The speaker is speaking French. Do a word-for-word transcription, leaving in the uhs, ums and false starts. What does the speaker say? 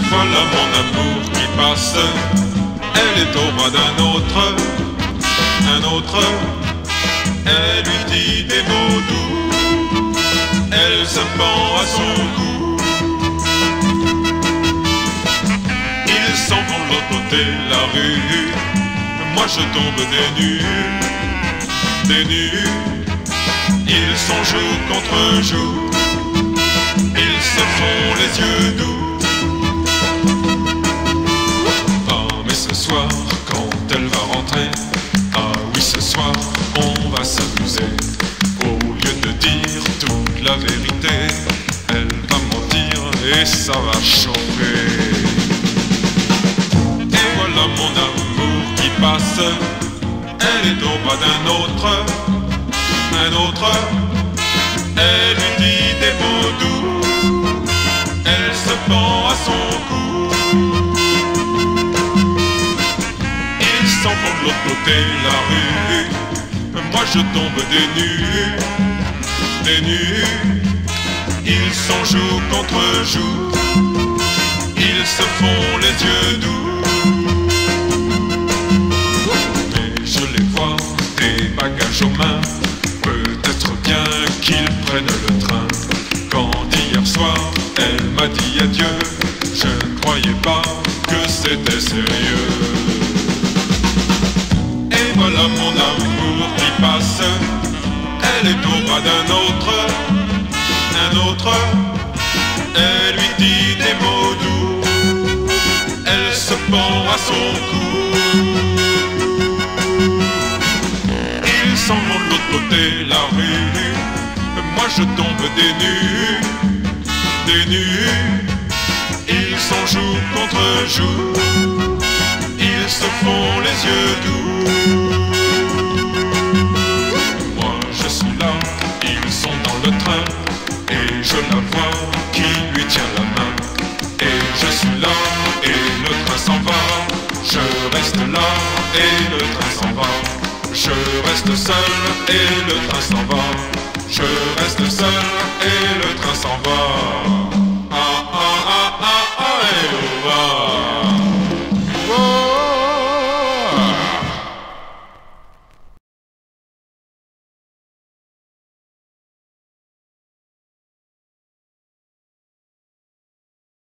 Voilà mon amour qui passe, elle est au bras d'un autre, un autre. Elle lui dit des mots doux, elle se pend à son cou. Ils s'en vont de l'autre côté de la rue, moi je tombe des nues, des nues. Ils sont jour contre jour, ils se font les yeux doux. Ce soir, quand elle va rentrer, ah oui, ce soir, on va s'amuser. Au lieu de dire toute la vérité, elle va mentir et ça va chauffer. Et voilà mon amour qui passe, elle est au bras d'un autre, un autre. Elle lui dit des mots doux, elle se pend à son cou. Ils s'en vont de l'autre côté de la rue, moi je tombe des nues, des nues. Ils sont jour contre jour, ils se font les yeux doux. Mais je les vois, des bagages aux mains, peut-être bien qu'ils prennent le train. Quand hier soir, elle m'a dit adieu, je ne croyais pas que c'était sérieux. Voilà mon amour qui passe, elle est au bras d'un autre, un autre. Elle lui dit des mots doux, elle se pend à son cou. Ils s'en vont de l'autre côté de la rue, moi je tombe des nues, des nues. Ils sont jour contre jour, ils se font les yeux doux. Moi je suis là, ils sont dans le train, et je la vois qui lui tient la main. Et je suis là, et le train s'en va, je reste là, et le train s'en va. Je reste seul, et le train s'en va. Je reste seul, et le train s'en va.